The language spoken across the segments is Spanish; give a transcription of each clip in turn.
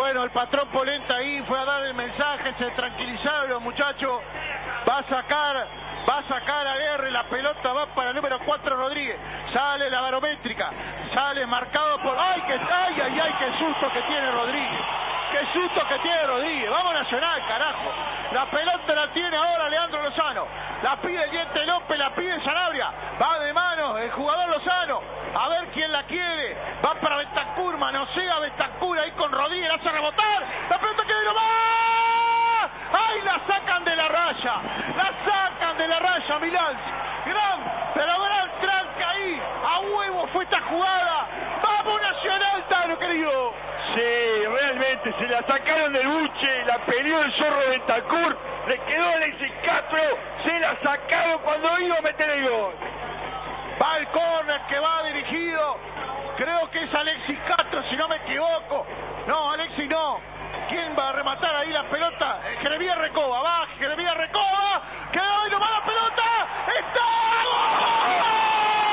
Bueno, el patrón Polenta ahí fue a dar el mensaje, se tranquilizaron los muchachos. Va a sacar a Guerre, la pelota va para el número 4 Rodríguez. Sale la barométrica, sale marcado por... ¡Ay, qué susto que tiene Rodríguez! ¡Qué susto que tiene Rodríguez! ¡Vamos Nacional, carajo! La pelota la tiene ahora Leandro Lozano. La pide el Diente López, la pide Sanabria. Va de mano el jugador Lozano. A ver quién la quiere. Va para Bentancur, manosea Bentancur ahí con Rodríguez, la hace rebotar. La pelota queda nomás. ¡Ay, la sacan de la raya! ¡La sacan de la raya, Milán! Gran tranca ahí. A huevo fue esta jugada. ¡Vamos Nacional, Tano, querido! Sí, realmente se la sacaron del buche, la peleó el zorro Bentancur, le quedó Alexis Castro, se la sacaron cuando iba a meter el gol. Va el córner que va dirigido, creo que es Alexis Castro, si no me equivoco. No, Alexis no. ¿Quién va a rematar ahí la pelota? Jeremías Recoba, va Jeremías Recoba, quedó ahí nomás la pelota, ¡está! ¡Gol!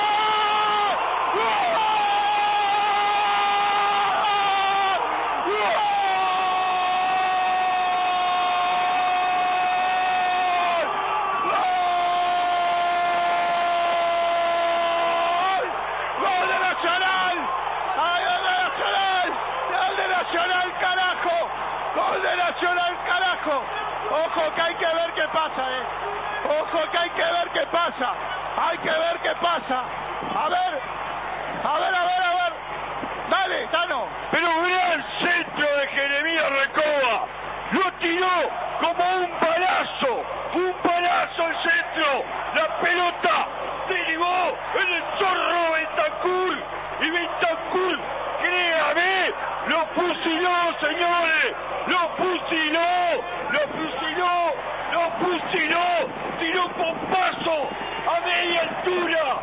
Nacional, carajo. Ojo que hay que ver qué pasa, Ojo que hay que ver qué pasa. Hay que ver qué pasa. A ver. Dale, Tano. Pero gran centro de Jeremías Recoba. Lo tiró como un palazo el centro. La pelota derivó en el zorro Bentancur. Y Bentancur, créame, lo fusiló, señores. Lo fusiló, tiró con paso a media altura,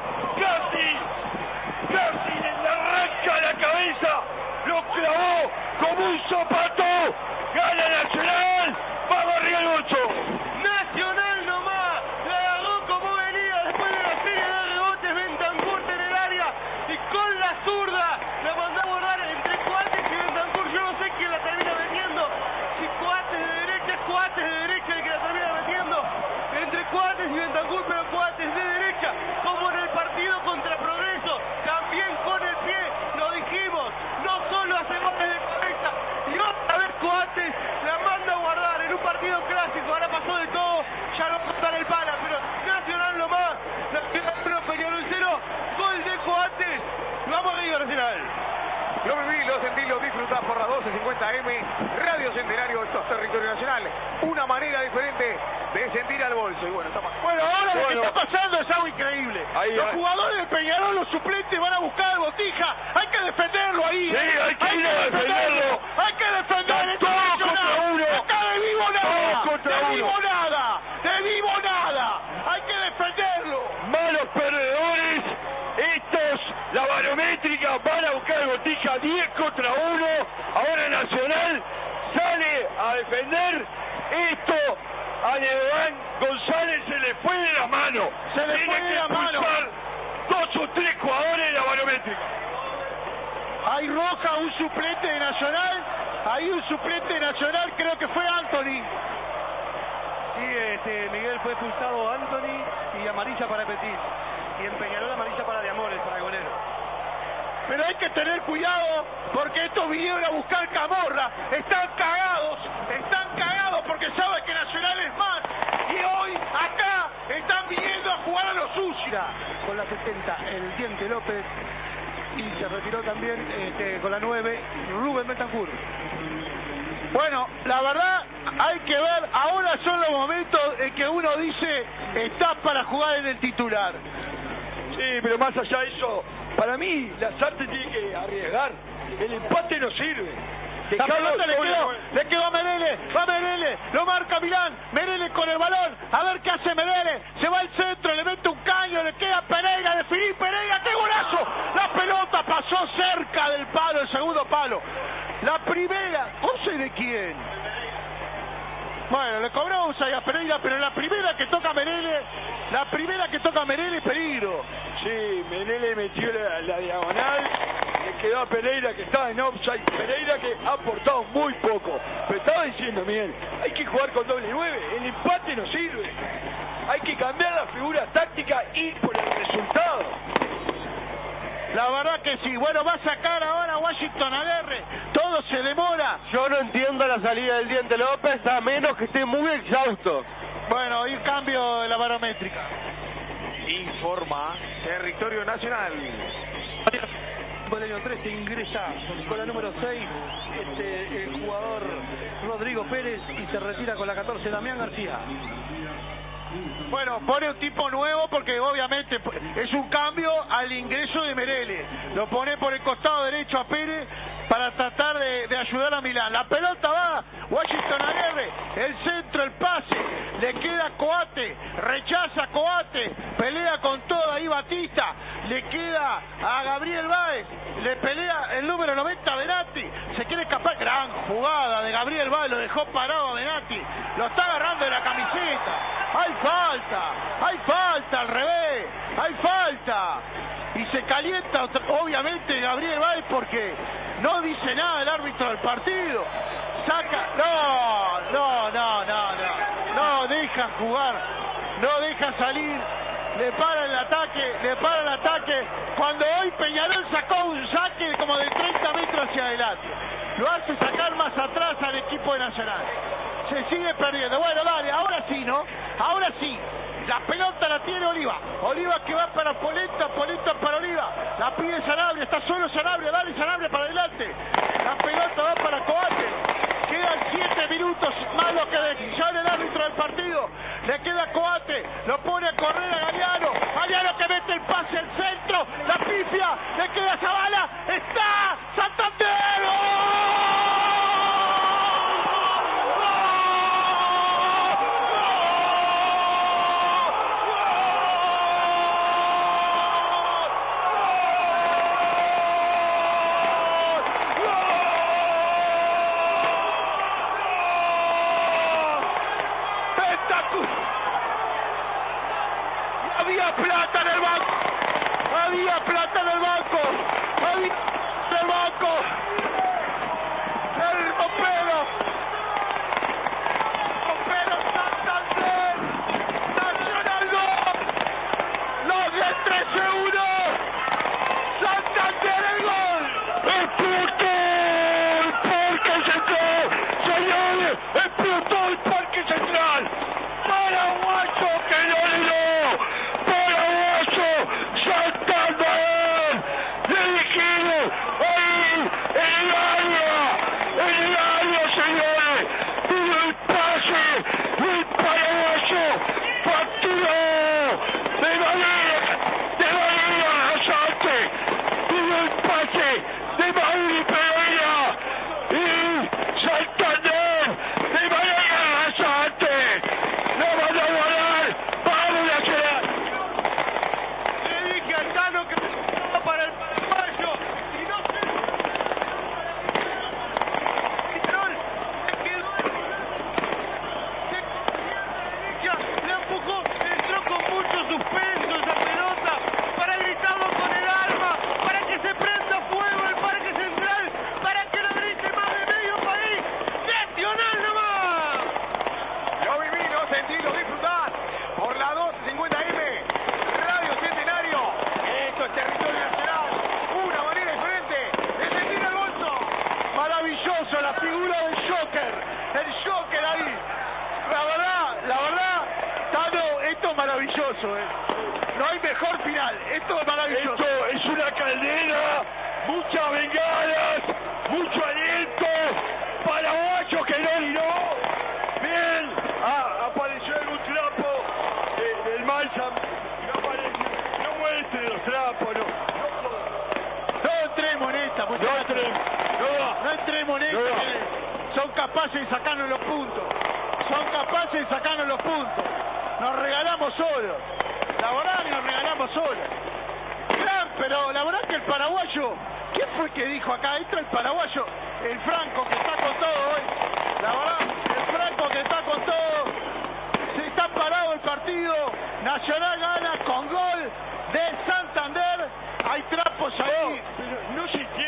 casi le arranca la cabeza, lo clavó como un zapato, gana Nacional, vamos arriba el 8. Nacional nomás, la agarró como venía después de la serie de rebotes Bentancur en el área y con la zurda la mandó a borrar entre Coates y Bentancur, yo no sé quién la termina metiendo, si Coates de derecha el que la termina metiendo, entre Coates y Bentancur, pero Coates de derecha, como en el partido contra Progreso, también con el pie, lo dijimos, no solo hace goles de cabeza, y otra vez Coates la manda a guardar en un partido clásico, ahora pasó de todo, ya no cortan el pala, pero Nacional nomás, Nacional Peñarol 0, gol de Coates, vamos arriba Nacional. Lo viví, lo sentí, lo disfrutás por la 1250M, Radio Centenario, esto es Territorio Nacional. Una manera diferente de sentir al bolso. Y bueno, ahora lo que está pasando es algo increíble. Los jugadores de Peñarol, los suplentes, van a buscar al Botija. Hay que defenderlo ahí. Sí, hay que ir a defenderlo. Hay que defenderlo. Todos contra uno. Acá de vivo nada. Todos contra uno. De vivo nada. Hay que defenderlo. Malos perdedores. Estos, la barométrica, van a buscar al Botija 10 contra 1. Ahora Nacional sale a defender. Esto a Nedván González se le fue de la mano. Tiene que expulsar 2 o 3 jugadores de la barométrica. Hay roja, un suplente de Nacional. Hay un suplente de Nacional, creo que fue Anthony. Sí, Miguel fue expulsado Anthony y amarilla para Petit. Y en Peñarol amarilla para De Amores, para el golero. Pero hay que tener cuidado porque estos vinieron a buscar camorra. Están cagados porque saben que Nacional es más. Y hoy acá están viniendo a jugar a lo sucio. Con la 70, el Diente López. Y se retiró también con la 9, Rubén Bentancur. Bueno, la verdad hay que ver, ahora son los momentos en que uno dice, estás para jugar en el titular. Sí, pero más allá de eso, para mí, Lasarte tiene que arriesgar. El empate no sirve. La pelota le quedó a Merele, va Merele, lo marca Milán, Merele con el balón, a ver qué hace Merele, se va al centro, le mete un caño, le queda Pereira, de Filipe Pereira, ¡qué golazo! La pelota pasó cerca del palo, el segundo palo. La primera, no sé de quién. Bueno, le cobró a Pereira, pero la primera que toca Merele es peligro. Sí, Merele metió la diagonal. le quedó a Pereira, que estaba en offside. Pereira que ha aportado muy poco. Pero estaba diciendo, Miguel, hay que jugar con doble 9. El empate no sirve. Hay que cambiar la figura táctica y por el resultado. La verdad que sí. Bueno, va a sacar ahora Washington Aguirre. Todo se demora. Yo no entiendo la salida del Diente López, a menos que esté muy exhausto. Bueno, y cambio de la barométrica. Informa Territorio Nacional. Por el año 13 ingresa con la número 6 el jugador Rodrigo Pérez y se retira con la 14 Damián García. Bueno, pone un tipo nuevo porque obviamente es un cambio al ingreso de Merele. Lo pone por el costado derecho a Pérez para tratar de ayudar a Milán. La pelota va, Washington Aguirre, el centro, el pase, le queda Coate, rechaza Coate, pelea con todo ahí Batista, le queda a Gabriel Báez, le pelea el número 90 Benatti, se quiere escapar, gran jugada de Gabriel Báez, lo dejó parado a Benatti, lo está agarrando de la camiseta, hay falta al revés, hay falta, y se calienta obviamente Gabriel Báez porque no dice nada el árbitro del partido, saca, no deja jugar, no deja salir, le para el ataque, cuando hoy Peñarol sacó un saque como de 30 metros hacia adelante, lo hace sacar más atrás al equipo de Nacional, se sigue perdiendo, bueno dale, ahora sí, ¿no? Ahora sí, la pelota la tiene Oliva que va para Polenta para Oliva, la pide Sanabria, está solo Sanabria, dale Sanabria para adelante, la pelota va para Coate, quedan 7 minutos más lo que decisión el árbitro del partido, le queda Coate, lo pone a correr a Galeano que mete el pase al centro, la pifia, le queda Zavala, está Santander, ¡gol! Había plata en el banco, el Ropero Santander, Nacional 2, los de 13-1, Santander el gol, explotó el Parque Central, señores, explotó el Parque Central, paraguayo que no le dio, paraguayo, Santander, dirigido ahí en el área, señores, vino el pase del paraguayo, partido de manera rasante, vino el pase de Mauri Pereira y Santander de manera rasante, no van a ganar, vamos a hacer. Le dije a Tano que para el paraguayo y no sé. Le empujó, entró con mucho suspenso esa pelota para gritarlo con el arma, para que se prenda fuego el Parque Central, para que lo grite más de medio país. ¡Nacional nomás! Lo viví, lo sentí, lo disfrutás por la 250M, Radio Centenario. Esto es Territorio Nacional, una manera diferente de sentir el bolso. Maravilloso la figura del el Joker ahí, la verdad, Tano, esto es maravilloso, no hay mejor final, esto es maravilloso. Esto es una caldera, muchas bengalas, mucho aliento, paraguayo que no tiró. Bien, apareció en un trapo del Malsam, no muestre los trapos, No entremos en esta, muchachos. No entremos en esta. Son capaces de sacarnos los puntos. Nos regalamos solos. La verdad que nos regalamos solos. Pero la verdad que el paraguayo, ¿quién fue que dijo acá? Entra el paraguayo, el Franco que está con todo hoy. La verdad, el Franco que está con todo. Se está parado el partido. Nacional gana con gol de Santander. Hay trapos ahí. Pero no se entiende.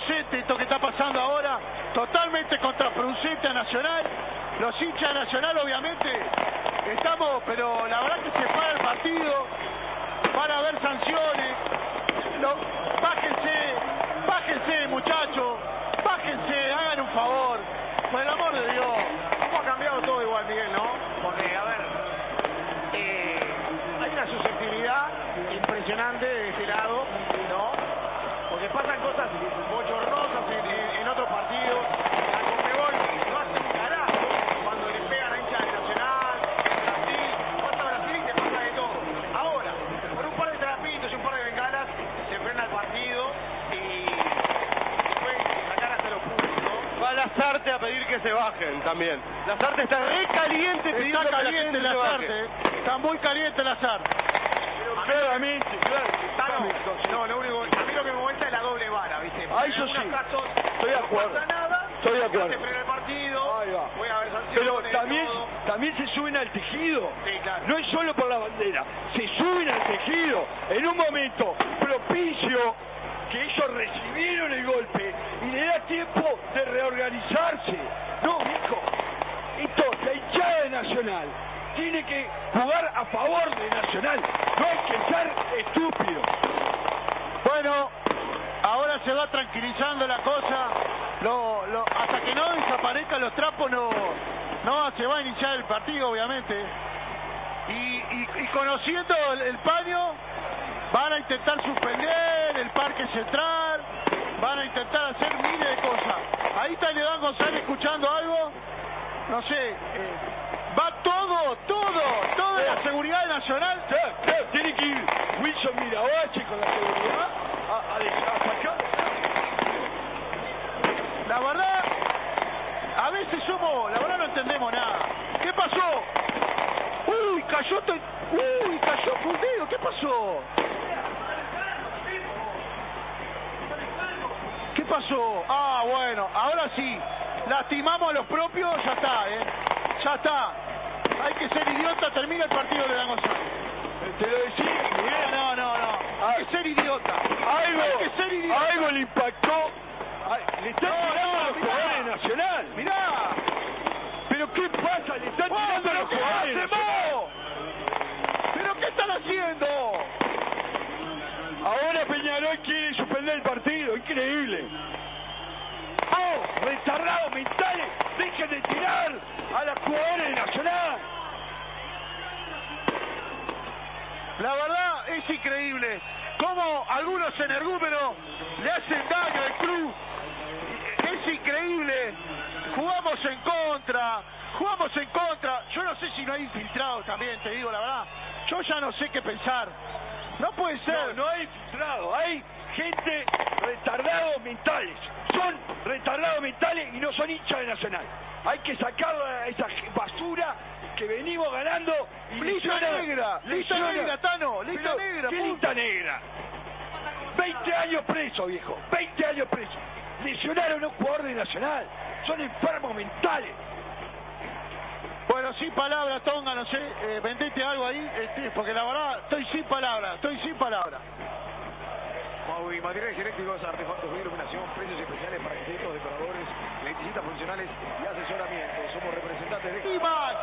contraproducente esto que está pasando ahora, totalmente contraproducente a Nacional. Los hinchas de Nacional obviamente estamos, pero la verdad que se para el partido, van a haber sanciones. Bájense muchachos, bájense, hagan un favor, por el amor de Dios. ¿Cómo ha cambiado todo igual, Miguel, no? Porque, a ver, hay una susceptibilidad impresionante de ese lado, ¿no? Porque pasan cosas bochornosas en otros partidos. La Conmebol no hace un carajo cuando le pegan a hinchas de Nacional, Brasil, pasa Brasil y te pasa de todo. Ahora, por un par de trapitos y un par de bengalas, se frena el partido y después sacar hasta los puntos, ¿no? Va Lazarte a pedir que se bajen también. Lazarte está re caliente pidiendo Está que la caliente gente se baje. Lazarte, está muy caliente Lazarte. Claramente, claro. No, lo único, a mí lo que me molesta es la doble vara, ¿viste? Ah, En eso algunos sí. casos Estoy de acuerdo. no pasa nada, Estoy de acuerdo. se frena el partido, Ahí va. puede haber sanciones. Pero también, todo. también se suben al tejido. Sí, claro. No es solo por la bandera, se suben al tejido en un momento propicio que ellos recibieron el golpe y le da tiempo de reorganizarse. No, hijo, esto, la hinchada de Nacional tiene que jugar a favor de Nacional, no hay que ser estúpido. Bueno, ahora se va tranquilizando la cosa, hasta que no desaparezcan los trapos no se va a iniciar el partido obviamente, y conociendo el paño van a intentar suspender el Parque Central, van a intentar hacer miles de cosas. Ahí está León González escuchando algo, no sé, va toda la seguridad nacional. Tiene que ir Wilson Mirabache con la seguridad a sacar. La verdad, a veces la verdad no entendemos nada. ¿Qué pasó? Uy, cayó Fundeo, ¿qué pasó? ¿Qué pasó? Ah, bueno, ahora sí, lastimamos a los propios, ya está, ya está. Hay que ser idiota, termina el partido de León González. Te lo decía, Miguel. No. Hay que ser idiota. Hay que ser idiota. Algo le impactó. Le están tirando a los mirá. jugadores Nacional. Mirá. ¿Pero qué pasa? Le están tirando a los ¿Qué jugadores hacen Nacional. vos? ¿Pero qué están haciendo? Ahora Peñarol quiere suspender el partido. Increíble. ¡Oh! ¡Retardados mentales! ¡Dejen de tirar a los jugadores de Nacional! La verdad es increíble cómo algunos energúmenos le hacen daño al club. Es increíble. Jugamos en contra. Yo no sé si no hay infiltrados también, te digo la verdad. Yo ya no sé qué pensar. No puede ser. No hay infiltrado, hay gente retardados mentales. Son retardados mentales y no son hinchas de Nacional. Hay que sacar esa basura que venimos ganando. Y Lista negra, Tano, lista negra. ¿Qué lista negra? 20 años preso, viejo, 20 años preso. Lesionaron a un jugador de Nacional. Son enfermos mentales. Bueno, sin palabras, Tonga, no sé, vendete algo ahí, porque la verdad estoy sin palabras. Maui, materiales eléctricos, artefactos de iluminación, precios especiales para arquitectos, decoradores, electricistas profesionales y asesoramiento. Somos representantes de Brimac.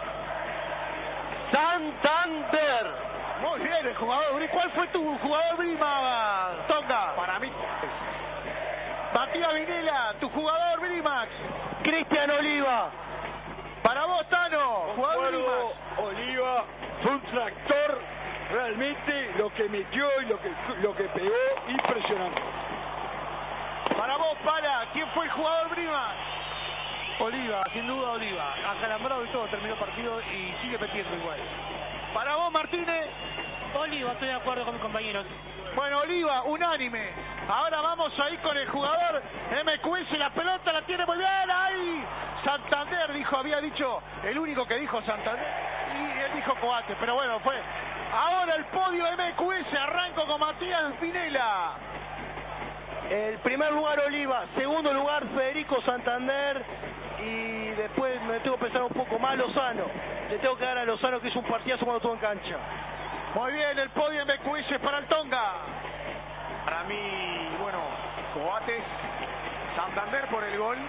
Santander. Muy bien, el jugador. ¿Cuál fue tu jugador, Brimac, Tonga? Para mí, Matías Vinela, tu jugador, Brimac. Cristian Oliva. Para vos, Tano, jugador Eduardo Brimac. Oliva fue un tractor, realmente lo que metió y lo que pegó, impresionante. Para vos, Pala, ¿quién fue el jugador Brimac? Oliva, sin duda Oliva. Acalambrado y todo, terminó el partido y sigue metiendo igual. Para vos, Martínez. Oliva, estoy de acuerdo con mis compañeros. Bueno, Oliva, unánime. Ahora vamos ahí con el jugador MQS, la pelota la tiene muy bien, ahí. Santander había dicho, el único que dijo Santander, y él dijo Coate, pero bueno, fue. Ahora el podio MQS, arranco con Matías Vinela. El primer lugar Oliva, segundo lugar Federico Santander y después me tengo que pensar un poco más Lozano. Le tengo que dar a Lozano que hizo un partidazo cuando estuvo en cancha. Muy bien, el podio MQS para el Tonga. para mí, bueno, como Coates, Santander por el gol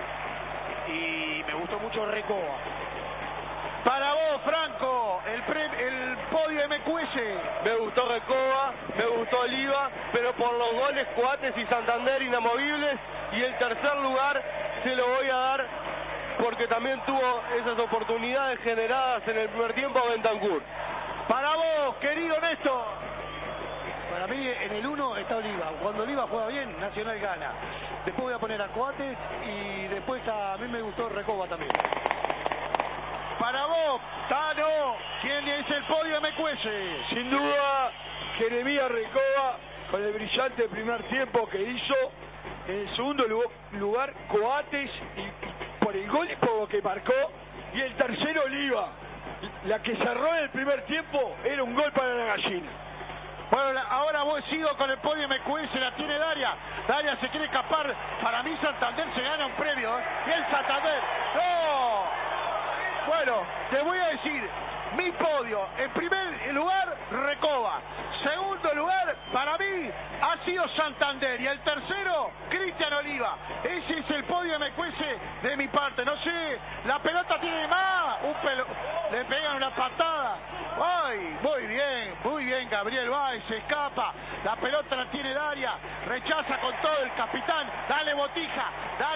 y me gustó mucho Recoba. Para vos, Franco, el podio MQS. Me gustó Recoba, me gustó Oliva, pero por los goles Coates y Santander inamovibles, y el tercer lugar se lo voy a dar porque también tuvo esas oportunidades generadas en el primer tiempo a Bentancur. Para vos, querido Néstor. Para mí en el 1 está Oliva. Cuando Oliva juega bien, Nacional gana. Después voy a poner a Coates y después a mí me gustó Recoba también. Para vos, Tano, ¿quién es el podio MQS? Sin duda, Jeremías Recoba, con el brillante primer tiempo que hizo. En el segundo lugar, Coates, y por el gol y por lo que marcó. Y el tercero, Oliva. La que cerró en el primer tiempo era un gol para la gallina. Bueno, ahora vos sigo con el podio MQS, la tiene Daria. Daria se quiere escapar. Para mí Santander se gana un premio, ¿eh? Y el Santander. ¡No! Bueno, te voy a decir, mi podio, en primer lugar, Recoba. Segundo lugar, para mí, ha sido Santander. Y el tercero, Cristian Oliva. Ese es el podio MQS de mi parte. No sé, la pelota tiene más. Le pegan una patada. ¡Ay! Muy bien, Gabriel Báez, se escapa. La pelota la tiene Daria. Rechaza con todo el capitán. Dale Botija.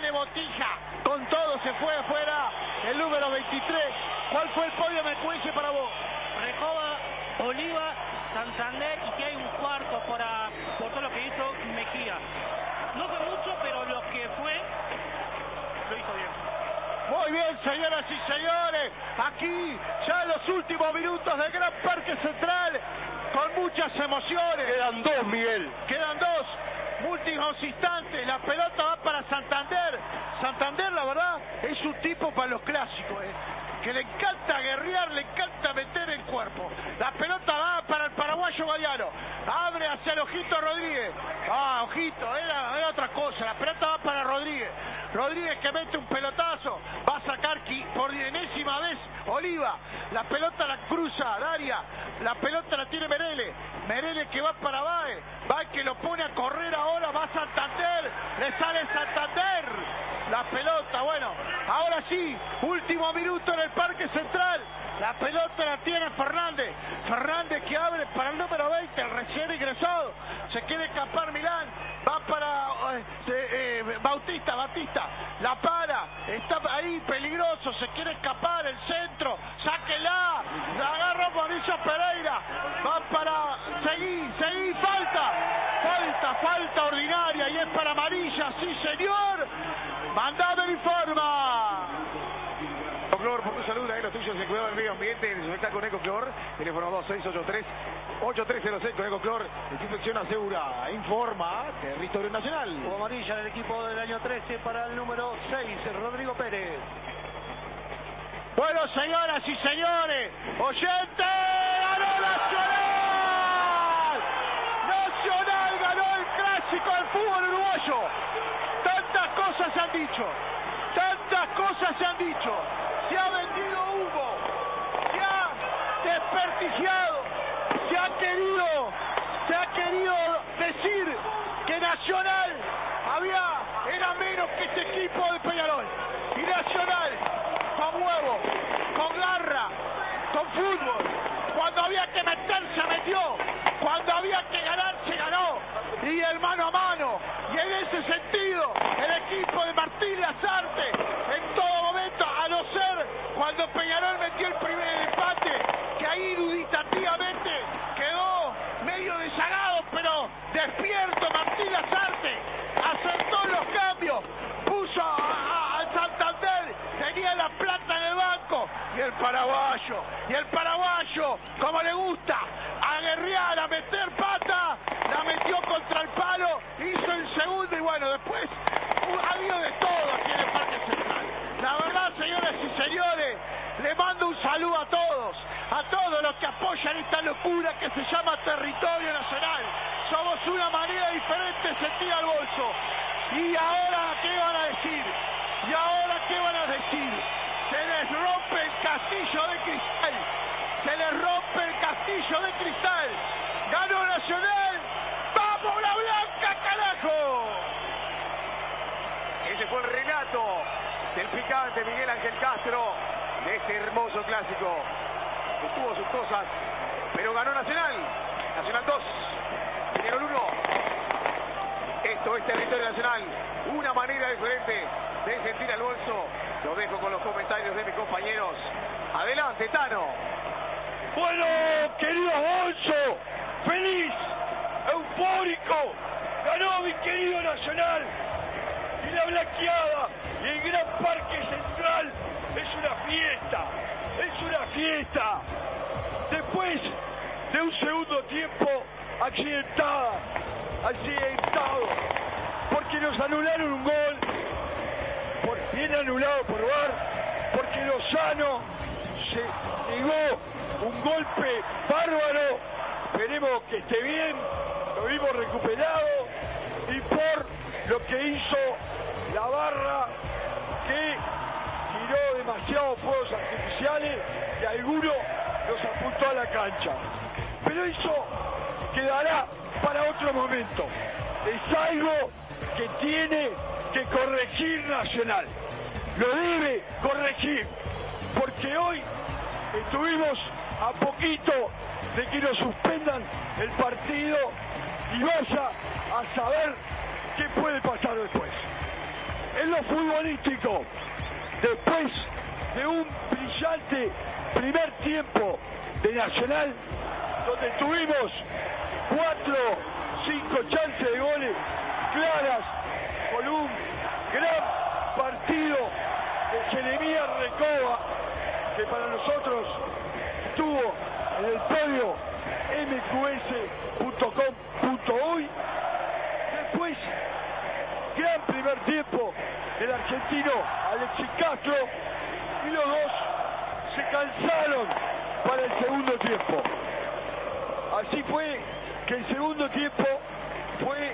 Con todo se fue afuera el número 23. ¿Cuál fue el podio MQS para vos? Recoba, Oliva, Santander, y que hay un cuarto por todo lo que hizo Mejía. No fue mucho, pero lo que fue, lo hizo bien. Muy bien, señoras y señores, aquí ya en los últimos minutos del Gran Parque Central, con muchas emociones. Quedan dos, Miguel. Quedan dos. Últimos instantes, la pelota va para Santander. Santander, la verdad, es un tipo para los clásicos, que le encanta guerrear, le encanta meter el cuerpo. La pelota va para el paraguayo Gadiano. Abre hacia el Ojito Rodríguez. Ojito, era otra cosa. La pelota va para Rodríguez. Rodríguez que mete un pelotazo. Va a sacar por enésima vez Oliva. La pelota la cruza Daria. La pelota la tiene Merele. Merele que va para Baez. Baez que lo pone a correr ahora. Va Santander. Le sale Santander. La pelota, bueno, ahora sí, último minuto en el Parque Central. La pelota la tiene Fernández. Fernández que abre para el número 20, el recién ingresado. Se quiere escapar Milán. Va para Batista. La para. Está ahí peligroso. Se quiere escapar el centro. Sáquela. La agarra Mauricio Pereira. Va para. Seguí. Falta ordinaria. Y es para amarilla. Sí, señor. Mandame el informa. Ecoclor, por tu salud, ahí los tuyos, el cuidado del medio ambiente, está con Ecoclor, teléfono 2683-8306 con Ecoclor, desinfección asegura, informa, territorio nacional. Como amarilla del equipo del año 13 para el número 6, Rodrigo Pérez. Bueno, señoras y señores, oyente, ganó Nacional. Nacional ganó el clásico del fútbol uruguayo. Tantas cosas se han dicho. Se ha vendido humo, se ha desperdiciado, se ha querido decir que Nacional era menos que este equipo de Peñarol. Y Nacional, con huevo, con garra, con fútbol, cuando había que meterse, metió, cuando había que ganar, se ganó, y el mano a mano, y en ese sentido, el equipo de Martín Lazarte, en todo momento, a no ser cuando Peñarol metió el primer empate, que ahí duditativamente quedó medio desagado, pero despierto Martín Lazarte, acertó los cambios, puso al Santander, tenía la plata en el banco, y el paraguayo, como le gusta, a guerrear, a meter pata, la metió contra el palo, hizo el segundo, y bueno, después ha habido de todo aquí en el Parque Central. La verdad, señoras y señores, le mando un saludo a todos los que apoyan esta locura que se llama territorio nacional. Somos una manera diferente de sentir al bolso. ¿Y ahora qué van a decir? Se les rompe el castillo de cristal. Ganó Nacional. ¡Vamos la Blanca, carajo! el picante Miguel Ángel Castro de este hermoso clásico que tuvo sus cosas, pero ganó Nacional. Nacional 2, Peñarol 1. Esto es territorio nacional, una manera diferente de sentir al bolso. Lo dejo con los comentarios de mis compañeros. Adelante, Tano. Bueno, querido bolso, feliz, eufórico, ganó mi querido Nacional. Y la blanqueada y el Gran Parque Central es una fiesta, es una fiesta. Después de un segundo tiempo accidentado, porque nos anularon un gol, bien anulado por VAR, porque Lozano se negó un golpe bárbaro. Esperemos que esté bien, lo vimos recuperado, y por lo que hizo la barra, que tiró demasiados fuegos artificiales y alguno los apuntó a la cancha. Pero eso quedará para otro momento. Es algo que tiene que corregir Nacional. Lo debe corregir, porque hoy estuvimos a poquito de que nos suspendan el partido y vaya a saber qué puede pasar después. En lo futbolístico, después de un brillante primer tiempo de Nacional, donde tuvimos 4, 5 chances de goles claras, con un gran partido de Jeremías Recoba, que para nosotros estuvo en el podio mqs.com.uy. Después, gran primer tiempo del argentino Alexis Castro, y los dos se cansaron para el segundo tiempo. Así fue que el segundo tiempo fue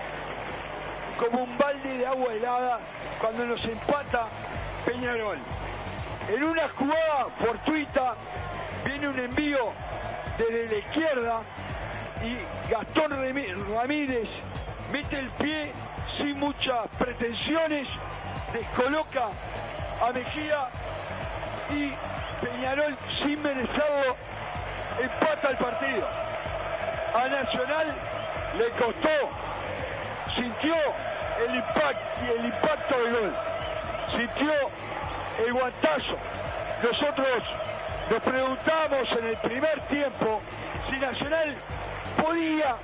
como un balde de agua helada cuando nos empata Peñarol. En una jugada fortuita viene un envío desde la izquierda y Gastón Ramírez mete el pie sin muchas pretensiones, descoloca a Mejía y Peñarol, sin merecerlo, empata el partido. A Nacional le costó, sintió el impacto del gol, sintió el guantazo. Nosotros nos preguntamos en el primer tiempo si Nacional podía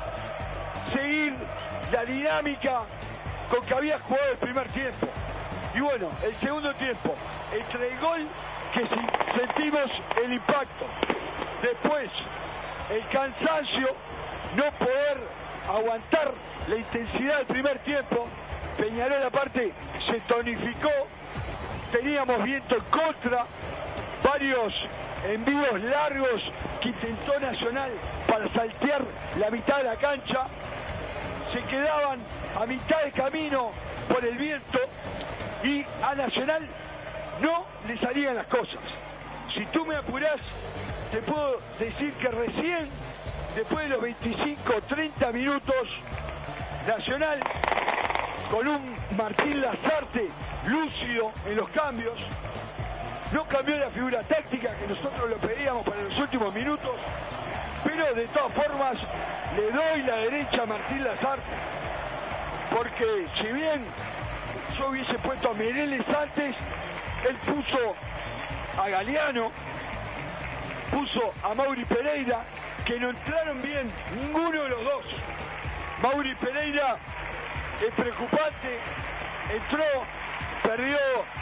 seguir la dinámica con que había jugado el primer tiempo. Y bueno, el segundo tiempo, entre el gol que sentimos el impacto, después el cansancio, no poder aguantar la intensidad del primer tiempo, Peñarol aparte se tonificó, teníamos viento en contra, varios envíos largos que intentó Nacional para saltear la mitad de la cancha, se quedaban a mitad de camino por el viento y a Nacional no le salían las cosas. Si tú me apurás, te puedo decir que recién, después de los 25-30 minutos, Nacional, con un Martín Lazarte lúcido en los cambios, no cambió la figura táctica que nosotros lo pedíamos para los últimos minutos, pero de todas formas le doy la derecha a Martín Lazarte, porque si bien yo hubiese puesto a Meireles antes, él puso a Galeano, puso a Mauri Pereira, que no entraron bien ninguno de los dos. Mauri Pereira es preocupante, entró, perdió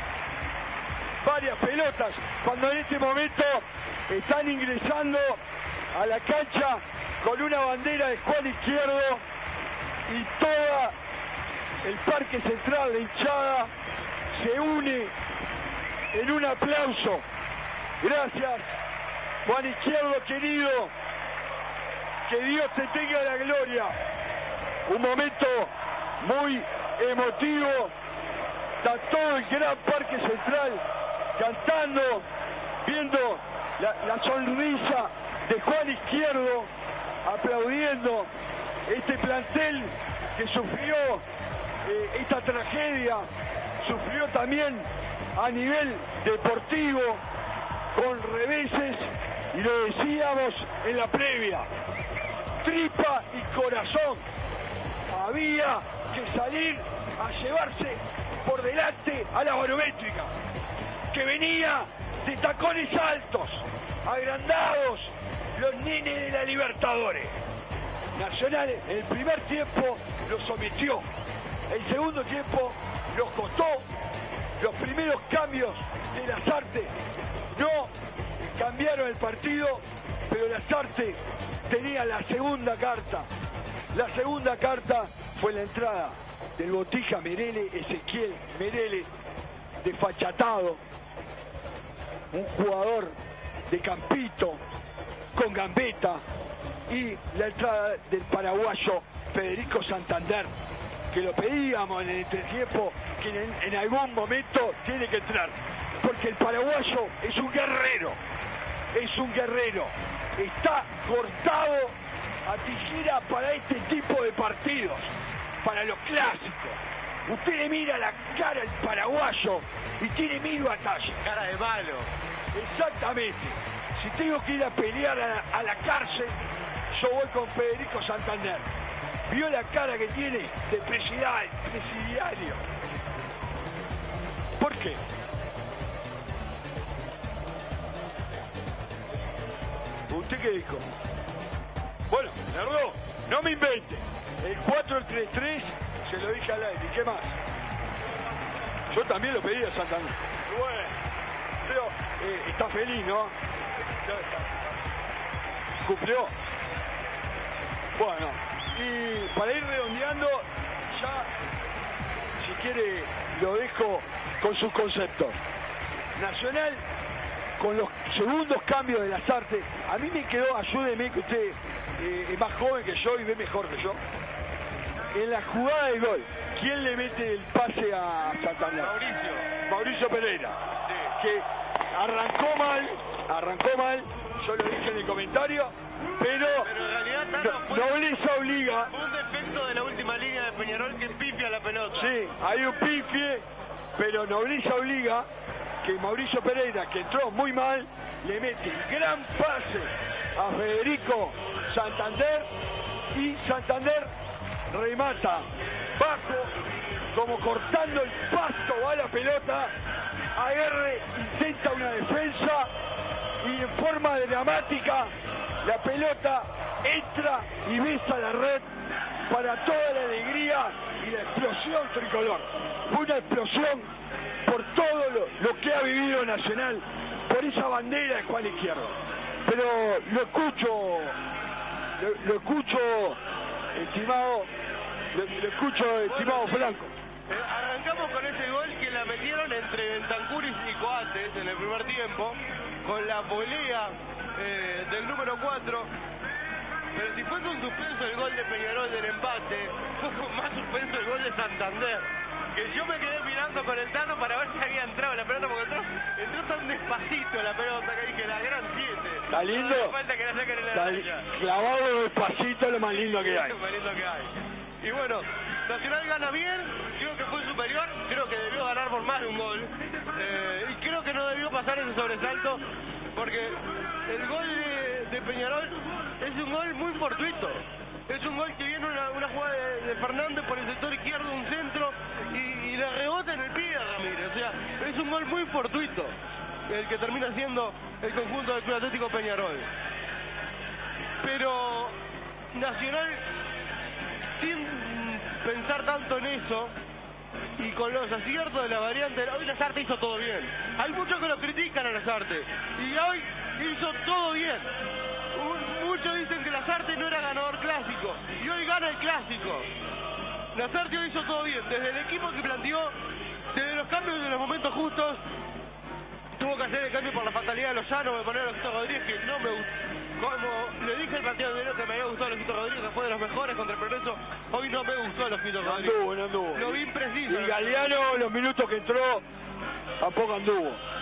varias pelotas, cuando en este momento están ingresando a la cancha con una bandera de Juan Izquierdo y toda el Parque Central, la hinchada, se une en un aplauso. Gracias, Juan Izquierdo querido, que Dios te tenga la gloria. Un momento muy emotivo, está todo el Gran Parque Central cantando, viendo la sonrisa de Juan Izquierdo, aplaudiendo este plantel que sufrió esta tragedia sufrió también a nivel deportivo con reveses, y lo decíamos en la previa, tripa y corazón. Había que salir a llevarse por delante a la barométrica, que venía de tacones altos, agrandados, los nenes de la Libertadores. Nacional en el primer tiempo los sometió, el segundo tiempo los costó. Los primeros cambios de Lasarte no cambiaron el partido, pero Lasarte tenía la segunda carta. La segunda carta fue la entrada del Botija Merele, Ezequiel Merele, desfachatado, un jugador de campito, con gambeta, y la entrada del paraguayo Federico Santander, que lo pedíamos en el entretiempo, que en algún momento tiene que entrar, porque el paraguayo es un guerrero, está cortado a tijera para este tipo de partidos, para los clásicos. Usted le mira la cara al paraguayo y tiene 1000 batallas. Cara de malo. Exactamente. Si tengo que ir a pelear a la cárcel, yo voy con Federico Santander. ¿Vio la cara que tiene de presidiario? ¿Por qué? ¿Usted qué dijo? Bueno, Nardo, no me invente. El 4-3-3 se lo dije al aire. ¿Y qué más? Yo también lo pedí a Santander. Bueno, pero está feliz, ¿no? ¿Cumplió? Bueno, y para ir redondeando, ya, si quiere, lo dejo con sus conceptos. Nacional, con los segundos cambios de Lasarte, a mí me quedó, ayúdeme, que usted es más joven que yo y ve mejor que yo. En la jugada del gol, ¿quién le mete el pase a Santander? Mauricio Pereira, sí. Que arrancó mal, yo lo dije en el comentario, pero en realidad nobleza obliga. Fue un defecto de la última línea de Peñarol que pifia la pelota. Sí, hay un pifie, pero nobleza obliga que Mauricio Pereira, que entró muy mal, le mete un gran pase a Federico Santander, y Santander remata bajo, como cortando el pasto, va la pelota, Aguerre intenta una defensa y en forma dramática la pelota entra y besa la red para toda la alegría y la explosión tricolor. Fue una explosión por todo lo que ha vivido Nacional, por esa bandera de Juan Izquierdo. Pero lo escucho, estimado Franco. Arrancamos con ese gol que la metieron entre Bentancur y Coates en el primer tiempo, con la volea del número 4. Pero si fue con suspenso el gol de Peñarol del empate, fue con más suspenso el gol de Santander. Que yo me quedé mirando con el Tano para ver si había entrado la pelota, porque entró tan despacito la pelota que dije, la gran 7. Está lindo. No hace falta que la saquen en la raya. Clavado despacito, lo más lindo que hay. Lo más lindo que hay. Y bueno, Nacional gana bien, creo que fue superior, creo que debió ganar por más de un gol. Y creo que no debió pasar ese sobresalto, porque el gol de Peñarol es un gol muy fortuito. Es un gol que viene una jugada de Fernández por el sector izquierdo, un centro, y le rebota en el pie a Ramírez. O sea, es un gol muy fortuito el que termina siendo el conjunto del Club Atlético Peñarol. Pero Nacional, sin pensar tanto en eso, y con los aciertos de la variante, hoy Lasarte hizo todo bien. Hay muchos que lo critican a Lasarte, y hoy hizo todo bien. Muchos dicen que Lasarte no era ganador clásico, y hoy gana el clásico. Lasarte hoy hizo todo bien, desde el equipo que planteó, desde los cambios de los momentos justos. Tuvo que hacer el cambio por la fatalidad de Lozano, de poner a Lojito Rodríguez, que no me gustó. Como le dije el partido anterior que me había gustado Lojito Rodríguez, que fue de los mejores contra el Progreso, hoy no me gustó Lojito Rodríguez. No anduvo. Lo vi impreciso. Y Galeano, los minutos que entró, tampoco anduvo.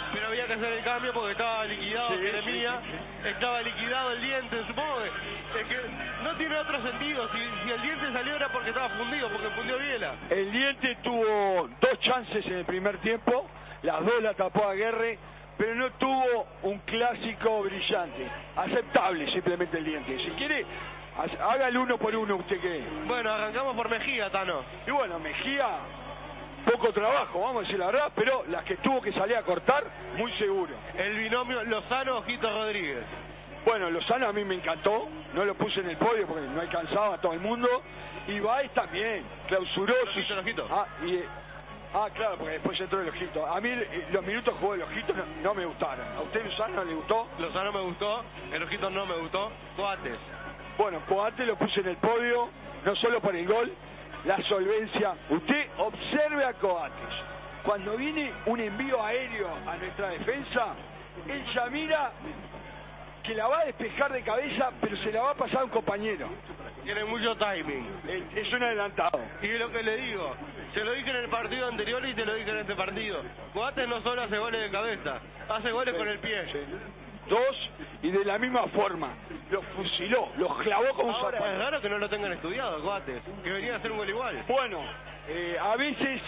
pero había que hacer el cambio porque estaba liquidado Sí, Jeremías, estaba liquidado el Diente, supongo que no tiene otro sentido, si el Diente salió era porque estaba fundido, porque fundió Biela. El Diente tuvo 2 chances en el primer tiempo, las 2 la tapó Aguerre, pero no tuvo un clásico brillante. Aceptable simplemente el Diente. Si quiere, haga el 1 por 1 usted que... Bueno, arrancamos por Mejía, Tano. Y bueno, Mejía, poco trabajo, vamos a decir la verdad, pero las que tuvo que salir a cortar, muy seguro. El binomio Lozano-Ojito Rodríguez. Bueno, Lozano a mí me encantó, no lo puse en el podio porque no alcanzaba a todo el mundo. Y Baez también, clausuró sus... ¿El Ojito? Claro, porque después entró el Ojito. A mí los minutos que jugó el Ojito no me gustaron. ¿A usted Lozano le gustó? Lozano me gustó, el Ojito no me gustó. Coates. Bueno, Coates lo puse en el podio, no solo por el gol, la solvencia. Usted observe a Coates. Cuando viene un envío aéreo a nuestra defensa, él ya mira que la va a despejar de cabeza, pero se la va a pasar a un compañero. Tiene mucho timing. Es un adelantado. Y es lo que le digo, se lo dije en el partido anterior y te lo dije en este partido. Coates no solo hace goles de cabeza, hace goles con el pie. Sí. 2, y de la misma forma. Los fusiló, los clavó como un Ahora zapato. es raro que no lo tengan estudiado, Coates, que venía a hacer un gol igual. Bueno, a veces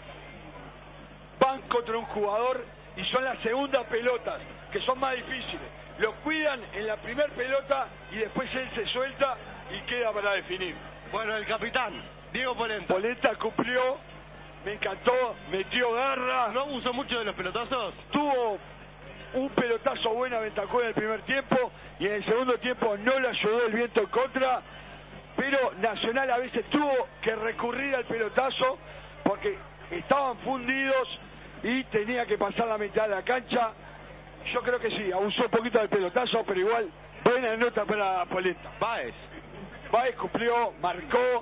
van contra un jugador y son las segundas pelotas, que son más difíciles. Lo cuidan en la primera pelota y después él se suelta y queda para definir. Bueno, el capitán, Diego Polenta. Polenta cumplió, me encantó, metió garra, ¿No abusó mucho de los pelotazos? tuvo un pelotazo bueno a Bentancur en el primer tiempo y en el segundo tiempo no le ayudó el viento en contra, pero Nacional a veces tuvo que recurrir al pelotazo porque estaban fundidos y tenía que pasar la mitad de la cancha. Yo creo que sí, abusó un poquito del pelotazo, pero igual buena nota para Polenta. Baez cumplió, marcó,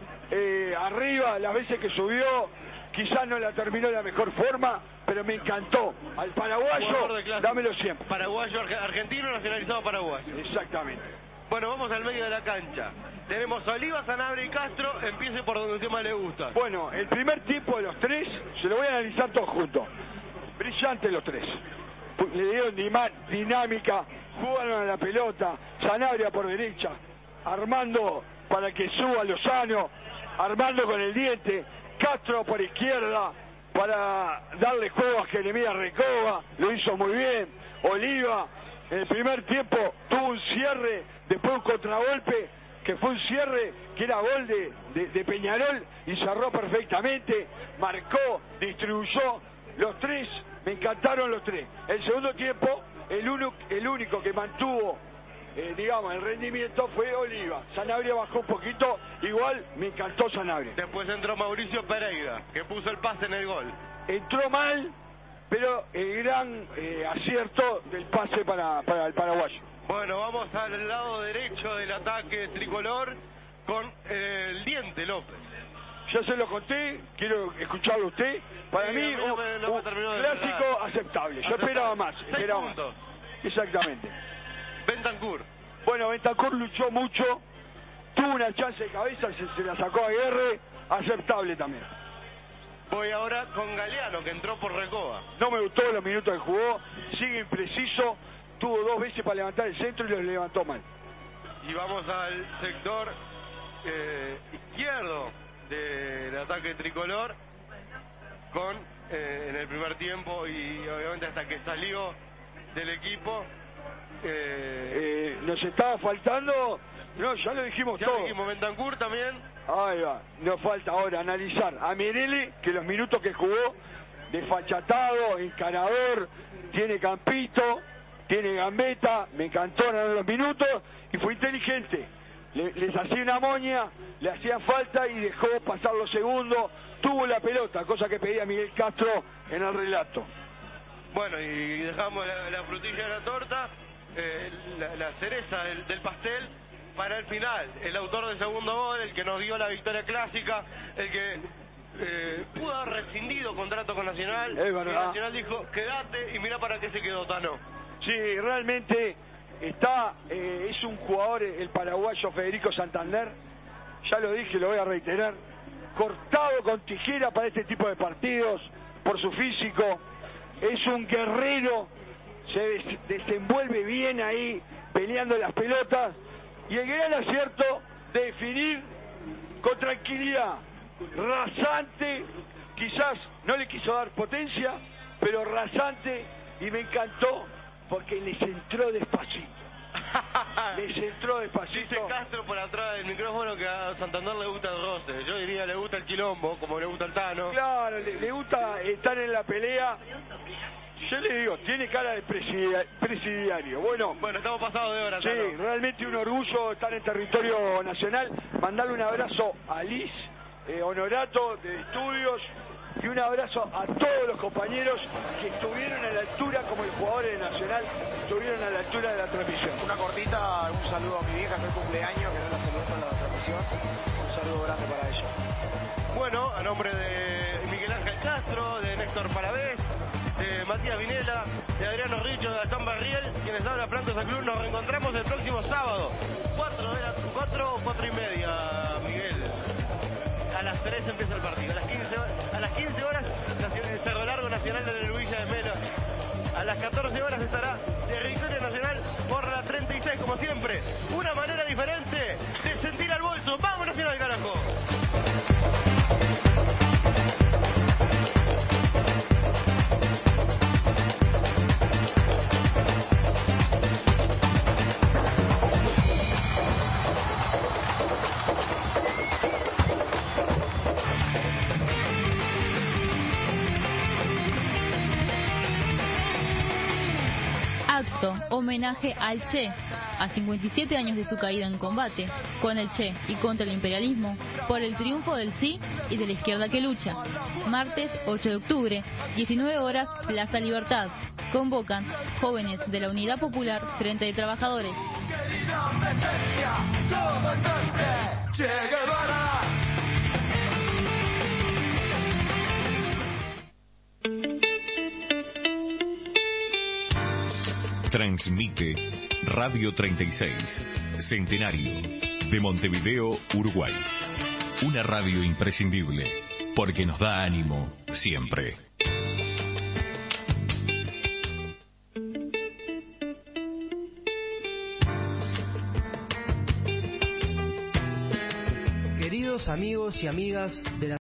arriba las veces que subió, quizás no la terminó de la mejor forma, pero me encantó. Al paraguayo, dámelo siempre. Paraguayo, argentino nacionalizado paraguayo. Exactamente. Bueno, vamos al medio de la cancha. Tenemos a Oliva, Sanabria y Castro, empiece por donde a usted más le gusta. Bueno, el primer tiempo de los 3, se lo voy a analizar todos juntos. Brillantes los 3. Le dieron dinámica, jugaron a la pelota, Sanabria por derecha, Armando para que suba Lozano, Armando con el Diente, Castro por izquierda para darle juego a Jeremías Recoba, lo hizo muy bien. Oliva en el primer tiempo tuvo un cierre, después un contragolpe, que fue un cierre que era gol de Peñarol y cerró perfectamente, marcó, distribuyó. Los 3, me encantaron los 3. El segundo tiempo, el único que mantuvo, digamos, el rendimiento fue Oliva. Sanabria bajó un poquito, igual me encantó Sanabria. Después entró Mauricio Pereira, que puso el pase en el gol. Entró mal, pero el gran acierto del pase para el paraguayo. Bueno, vamos al lado derecho del ataque tricolor con el Diente López. Ya se lo conté, quiero escucharlo usted. Para Sí, mí, a mí no me terminó de clásico cerrar. aceptable. Yo Aceptable. esperaba más. 6 Esperaba puntos. más. Exactamente. Bentancur. Bueno, Bentancur luchó mucho, tuvo una chance de cabeza, se la sacó a Aguerre, aceptable también. Voy ahora con Galeano, que entró por Recoba. No me gustó los minutos que jugó, sigue impreciso, tuvo 2 veces para levantar el centro y los levantó mal. Y vamos al sector izquierdo del ataque tricolor con en el primer tiempo y obviamente hasta que salió del equipo Nos estaba faltando, no, ya lo dijimos ya todo. dijimos Bentancur también. Ahí va, nos falta ahora analizar a Merelli, que los minutos que jugó, desfachatado, encarador, tiene campito, tiene gambeta, me encantaron los minutos y fue inteligente. Les hacía una moña, le hacía falta y dejó pasar los segundos, tuvo la pelota, cosa que pedía Miguel Castro en el relato. Bueno, y dejamos la frutilla de la torta, la cereza del pastel para el final. El autor del segundo gol, el que nos dio la victoria clásica, el que pudo haber rescindido contrato con Nacional. Es verdad. Y Nacional dijo, quédate y mira para qué se quedó Tano. Sí, realmente es un jugador, el paraguayo Federico Santander, ya lo dije, lo voy a reiterar, cortado con tijera para este tipo de partidos, por su físico, es un guerrero, se desenvuelve bien ahí, peleando las pelotas, y el gran acierto de definir con tranquilidad, rasante, quizás no le quiso dar potencia, pero rasante, y me encantó porque les entró despacito. Les entró despacito. Dice Castro por atrás del micrófono que a Santander le gusta el roce. Yo diría le gusta el quilombo, como le gusta el Tano. Claro, le gusta estar en la pelea. Yo le digo, tiene cara de presidiario. Bueno, estamos pasados de hora, sí, Tano. realmente un orgullo estar en territorio nacional. Mandarle un abrazo a Liz Honorato de Estudios, y un abrazo a todos los compañeros que estuvieron a la altura, como los jugadores de Nacional, estuvieron a la altura de la transmisión. Una cortita, un saludo a mi vieja que es cumpleaños, que no la saludó en la transmisión. Un saludo grande para ella. Bueno, a nombre de Miguel Ángel Castro, de Néstor Palavés, de Matías Vinela, de Adriano Richo, de Gastón Barriel, quienes habla Franco Saclún, nos reencontramos el próximo sábado, 4 o 4 y media, Miguel. A las 3 empieza el partido, a las 15 horas Cerro Largo Nacional de Villa de Melo. A las 14 horas estará Territorio Nacional por la 36, como siempre. Una manera diferente de sentir al bolso. ¡Vamos Nacional, carajo! Homenaje al Che, a 57 años de su caída en combate, con el Che y contra el imperialismo, por el triunfo del sí y de la izquierda que lucha. Martes 8 de octubre, 19 horas, Plaza Libertad. Convocan jóvenes de la Unidad Popular Frente de Trabajadores. Transmite Radio 36, Centenario, de Montevideo, Uruguay. Una radio imprescindible, porque nos da ánimo siempre. Queridos amigos y amigas de la